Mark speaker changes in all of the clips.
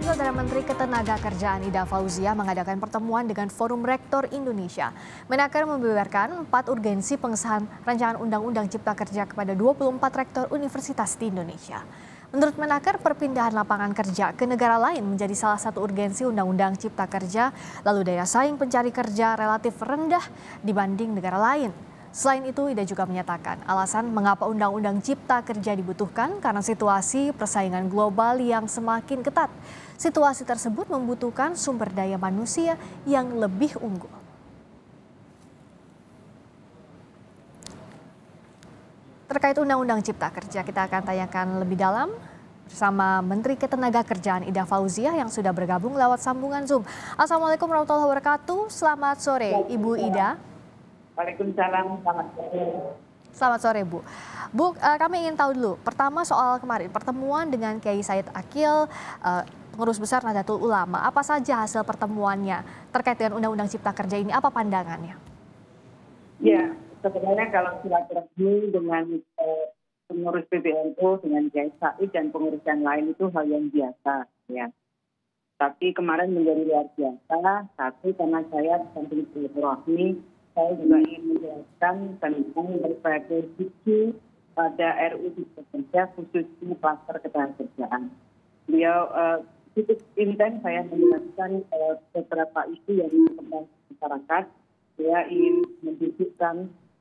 Speaker 1: Saudara Menteri Ketenagakerjaan Ida Fauzia mengadakan pertemuan dengan Forum Rektor Indonesia. Menaker membeberkan 4 urgensi pengesahan rancangan Undang-Undang Cipta Kerja kepada 24 rektor universitas di Indonesia. Menurut Menaker, perpindahan lapangan kerja ke negara lain menjadi salah satu urgensi Undang-Undang Cipta Kerja, lalu daya saing pencari kerja relatif rendah dibanding negara lain. Selain itu, Ida juga menyatakan alasan mengapa Undang-Undang Cipta Kerja dibutuhkan karena situasi persaingan global yang semakin ketat. Situasi tersebut membutuhkan sumber daya manusia yang lebih unggul. Terkait Undang-Undang Cipta Kerja, kita akan tanyakan lebih dalam bersama Menteri Ketenagakerjaan Ida Fauzia yang sudah bergabung lewat sambungan Zoom. Assalamualaikum warahmatullahi wabarakatuh. Selamat sore, Ibu Ida.
Speaker 2: Waalaikumsalam, selamat sore.
Speaker 1: Selamat sore, Bu. Bu, kami ingin tahu dulu, pertama soal kemarin pertemuan dengan Kiai Said Akil, pengurus besar Nahdlatul Ulama. Apa saja hasil pertemuannya terkait dengan Undang-Undang Cipta Kerja ini? Apa pandangannya?
Speaker 2: Ya, sebenarnya kalau silaturahmi dengan pengurus PBNU, dengan Kiai Said dan pengurus yang lain itu hal yang biasa, ya. Tapi kemarin menjadi luar biasa, satu karena saya samping silaturahmi, saya juga ingin menjelaskan tentang berbagai sisi pada RUU Cipta Kerja khususnya kluster ketenagakerjaan. Beliau cukup intens saya menjelaskan beberapa isu yang berkembang di masyarakat. Saya ingin mendudukan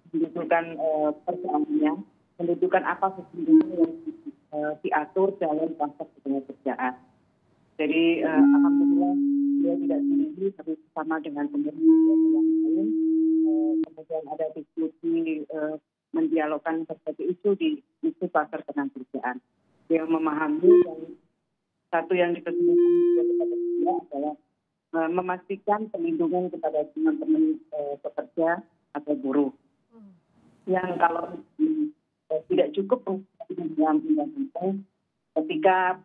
Speaker 2: persoalannya, mendudukan apa sesungguhnya yang diatur dalam kluster ketenagakerjaan. Jadi alhamdulillah beliau tidak sendiri, tapi bersama dengan pemerintah yang lain. Kemudian ada diskusi mendialogkan berbagai isu di isu kluster ketenagakerjaan. Dia memahami dan satu yang dipersembahkan kepada dia adalah memastikan perlindungan kepada teman-teman pekerja atau buruh. Yang kalau tidak cukup dalam undang-undang ketika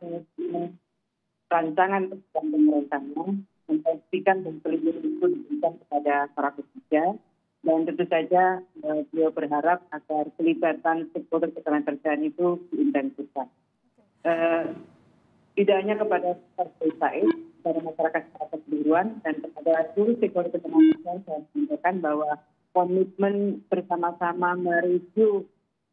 Speaker 2: rancangan pemerintahnya memastikan dan perlindungan itu diberikan kepada para pekerja. Dan tentu saja beliau berharap agar pelibatan stakeholder ketenagakerjaan itu diintensifkan. Tidak hanya kepada Kiai Said, kepada masyarakat secara keseluruhan, dan kepada seluruh stakeholder ketenagakerjaan saya sampaikan bahwa komitmen bersama-sama mereview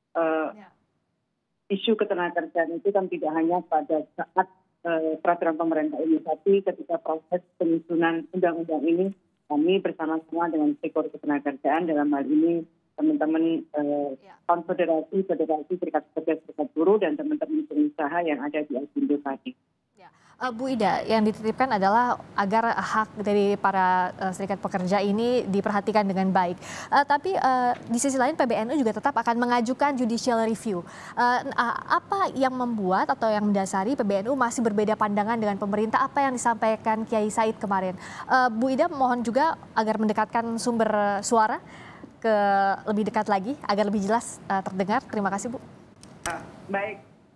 Speaker 2: isu ketenagakerjaan itu kan tidak hanya pada saat peraturan pemerintah ini, tapi ketika proses penyusunan undang-undang ini, kami bersama-sama dengan stakeholder ketenagakerjaan dalam hal ini teman-teman konfederasi, federasi, serikat pekerja, serikat buruh, dan teman-teman pengusaha yang ada di Apindo tadi.
Speaker 1: Bu Ida, yang dititipkan adalah agar hak dari para serikat pekerja ini diperhatikan dengan baik. Tapi di sisi lain PBNU juga tetap akan mengajukan judicial review. Apa yang membuat atau yang mendasari PBNU masih berbeda pandangan dengan pemerintah? Apa yang disampaikan Kiai Said kemarin? Bu Ida mohon juga agar mendekatkan sumber suara ke lebih dekat lagi agar lebih jelas terdengar. Terima kasih, Bu.
Speaker 2: Baik.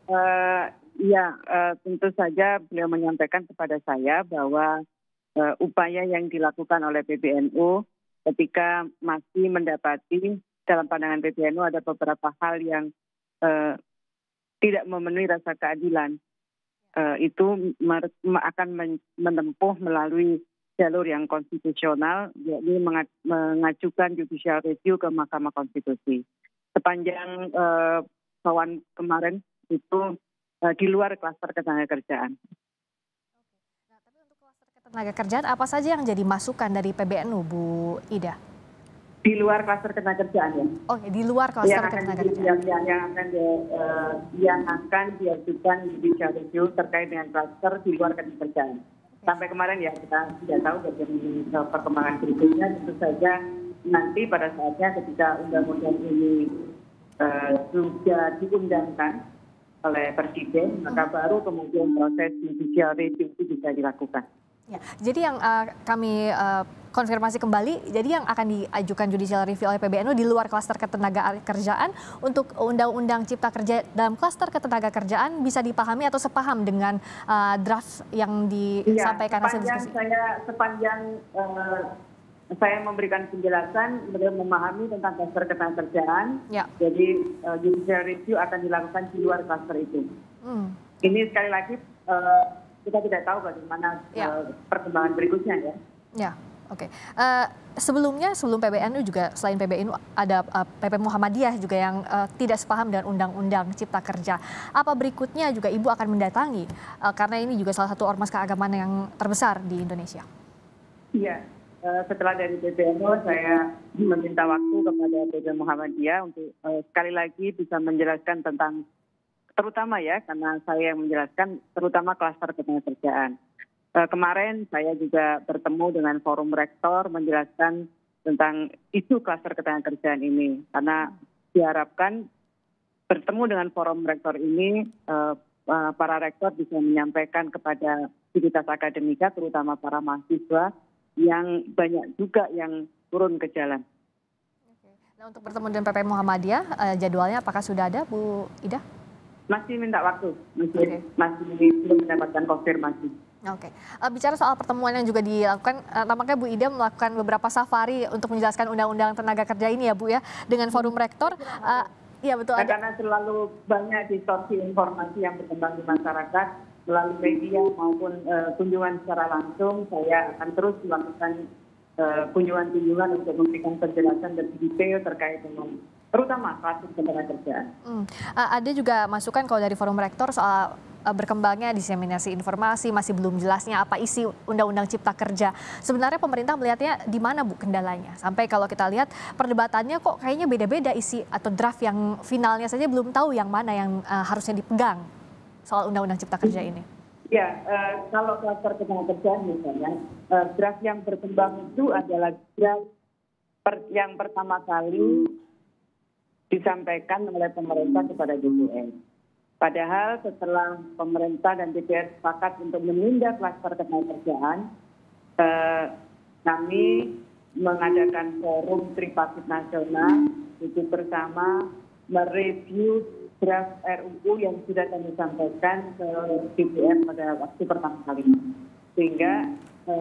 Speaker 2: Ya, tentu saja beliau menyampaikan kepada saya bahwa upaya yang dilakukan oleh PBNU ketika masih mendapati dalam pandangan PBNU ada beberapa hal yang tidak memenuhi rasa keadilan. Itu akan menempuh melalui jalur yang konstitusional, yakni mengajukan judicial review ke Mahkamah Konstitusi. Sepanjang kawan kemarin itu di luar kluster ketenagakerjaan.
Speaker 1: Nah, tapi untuk kluster ketenagakerjaan apa saja yang jadi masukan dari PBNU, Bu Ida?
Speaker 2: Di luar kluster ketenagakerjaan ya.
Speaker 1: Oke, di luar kluster ketenagakerjaan.
Speaker 2: Yang akan diajukan judicial review terkait dengan kluster di luar ketenagakerjaan. Sampai kemarin ya kita tidak tahu bagaimana perkembangan berikutnya. Tentu saja nanti pada saatnya ketika undang-undang ini sudah diundangkan oleh Presiden, maka baru kemudian proses judicial review itu bisa dilakukan.
Speaker 1: Ya, jadi yang kami konfirmasi kembali, jadi yang akan diajukan judicial review oleh PBNU di luar kluster ketenagakerjaan untuk Undang-Undang Cipta Kerja dalam kluster ketenagakerjaan bisa dipahami atau sepaham dengan draft yang disampaikan hasil diskusi?
Speaker 2: Sepanjang saya memberikan penjelasan, beliau memahami tentang kluster ketenagakerjaan. Ya. Jadi judicial review akan dilakukan di luar kluster itu. Ini sekali lagi kita tidak tahu bagaimana perkembangan berikutnya ya.
Speaker 1: Ya, oke. Sebelum PBNU juga selain PBNU ada PP Muhammadiyah juga yang tidak sepaham dengan Undang-Undang Cipta Kerja. Apa berikutnya juga Ibu akan mendatangi karena ini juga salah satu ormas keagamaan yang terbesar di Indonesia.
Speaker 2: Iya, setelah dari PBNU saya meminta waktu kepada PP Muhammadiyah untuk sekali lagi bisa menjelaskan tentang terutama ya karena saya yang menjelaskan terutama klaster ketenagakerjaan. Kemarin saya juga bertemu dengan forum rektor menjelaskan tentang isu klaster ketenagakerjaan ini. Karena diharapkan bertemu dengan forum rektor ini, para rektor bisa menyampaikan kepada aktivitas akademika, terutama para mahasiswa, yang banyak juga yang turun ke jalan.
Speaker 1: Nah, untuk bertemu dengan PP Muhammadiyah, jadwalnya apakah sudah ada, Bu Ida?
Speaker 2: Masih minta waktu, masih belum mendapatkan konfirmasi.
Speaker 1: Oke, bicara soal pertemuan yang juga dilakukan, nampaknya Bu Ida melakukan beberapa safari untuk menjelaskan Undang-Undang Tenaga Kerja ini ya Bu ya, dengan forum rektor. Iya betul.
Speaker 2: Karena selalu banyak distorsi informasi yang berkembang di masyarakat melalui media maupun kunjungan secara langsung, saya akan terus melakukan kunjungan-kunjungan untuk memberikan penjelasan lebih detail terkait dengan terutama kasus ketenagakerjaan.
Speaker 1: Ada juga masukan kalau dari forum rektor soal berkembangnya diseminasi informasi, masih belum jelasnya apa isi Undang-Undang Cipta Kerja. Sebenarnya pemerintah melihatnya di mana Bu kendalanya? Sampai kalau kita lihat perdebatannya kok kayaknya beda-beda isi atau draft yang finalnya saja belum tahu yang mana yang harusnya dipegang soal Undang-Undang Cipta Kerja ini.
Speaker 2: Ya, kalau klaster ketenagakerjaan misalnya, draft yang berkembang itu adalah draft yang pertama kali disampaikan oleh pemerintah kepada DPR. Padahal setelah pemerintah dan DPR sepakat untuk menunda klaster ketenagakerjaan, kami mengadakan forum tripartit nasional duduk bersama mereview draft RUU yang sudah kami sampaikan ke DPR pada waktu pertama kali. Sehingga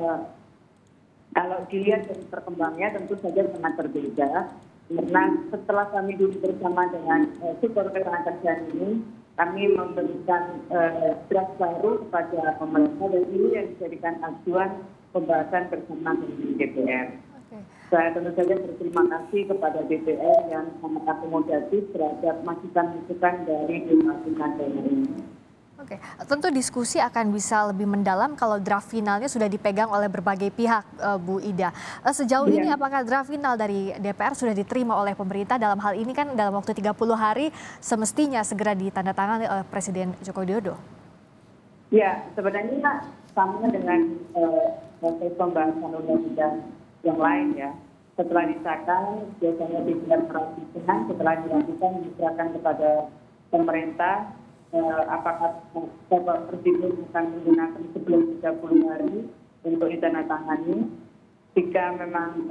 Speaker 2: kalau dilihat dari perkembangannya tentu saja sangat berbeda. Karena setelah kami duduk bersama dengan super ketenagakerjaan ini, kami memberikan draft baru kepada pemerintah dan ini yang dijadikan acuan pembahasan bersama dengan DPR. Saya tentu saja berterima kasih kepada DPR yang sangat akomodatif terhadap masukan-masukan dari Tripartit Nasional ini.
Speaker 1: Oke, tentu diskusi akan bisa lebih mendalam kalau draft finalnya sudah dipegang oleh berbagai pihak, Bu Ida. Sejauh ini apakah draft final dari DPR sudah diterima oleh pemerintah? Dalam hal ini kan dalam waktu 30 hari semestinya segera ditandatangani oleh Presiden Joko Widodo.
Speaker 2: Ya, sebenarnya sama dengan proses pembahasan undang-undang yang lain ya. Setelah disahkan, biasanya DPR merapikan, setelah dilakukan diserahkan kepada pemerintah. Apakah Bapak Presiden akan menggunakan sebelum 30 hari untuk ditandatangani. Jika memang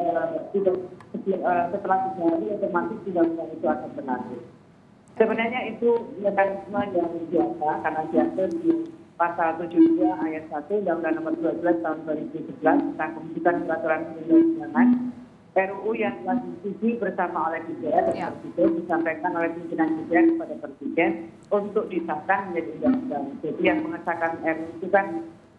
Speaker 2: setelah 3 hari otomatis undang-undang itu akan berlaku. Sebenarnya itu mekanisme yang biasa karena diatur di pasal 72 ayat 1 Undang-Undang Nomor 12 Tahun 2011 tentang pembentukan peraturan perundang-undangan. RUU yang telah disetujui bersama oleh DPR dan Presiden disampaikan oleh pimpinan DPR kepada Presiden untuk disahkan menjadi undang-undang. Jadi yang mengesahkan RUU itu kan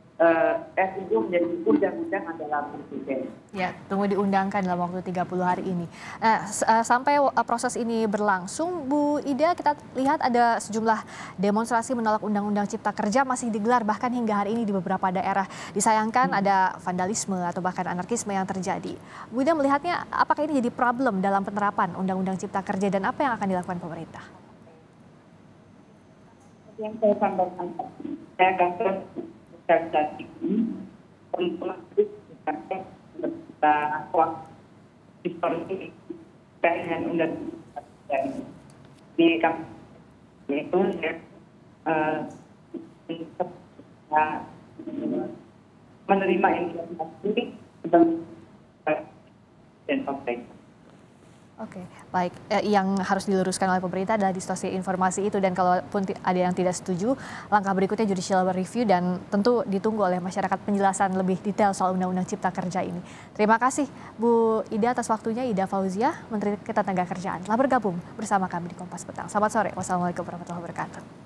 Speaker 2: RUU menjadi undang-undang adalah Presiden.
Speaker 1: Ya, tunggu diundangkan dalam waktu 30 hari ini. Sampai proses ini berlangsung, Bu Ida, kita lihat ada sejumlah demonstrasi menolak Undang-Undang Cipta Kerja masih digelar bahkan hingga hari ini di beberapa daerah. Disayangkan ada vandalisme atau bahkan anarkisme yang terjadi. Bu Ida melihatnya apakah ini jadi problem dalam penerapan Undang-Undang Cipta Kerja dan apa yang akan dilakukan pemerintah?
Speaker 2: Yang saya sampaikan, saya akan terus organisasi ini untuk kita kuat histori dengan undang-undang di kampus itu menerima informasi tentang dan pemerintah.
Speaker 1: Oke, baik. Yang harus diluruskan oleh pemerintah adalah distorsi informasi itu dan kalaupun ada yang tidak setuju, langkah berikutnya judicial review dan tentu ditunggu oleh masyarakat penjelasan lebih detail soal Undang-Undang Cipta Kerja ini. Terima kasih Bu Ida atas waktunya, Ida Fauziah, Menteri Ketenagakerjaan, telah bergabung bersama kami di Kompas Petang. Selamat sore. Wassalamualaikum warahmatullahi wabarakatuh.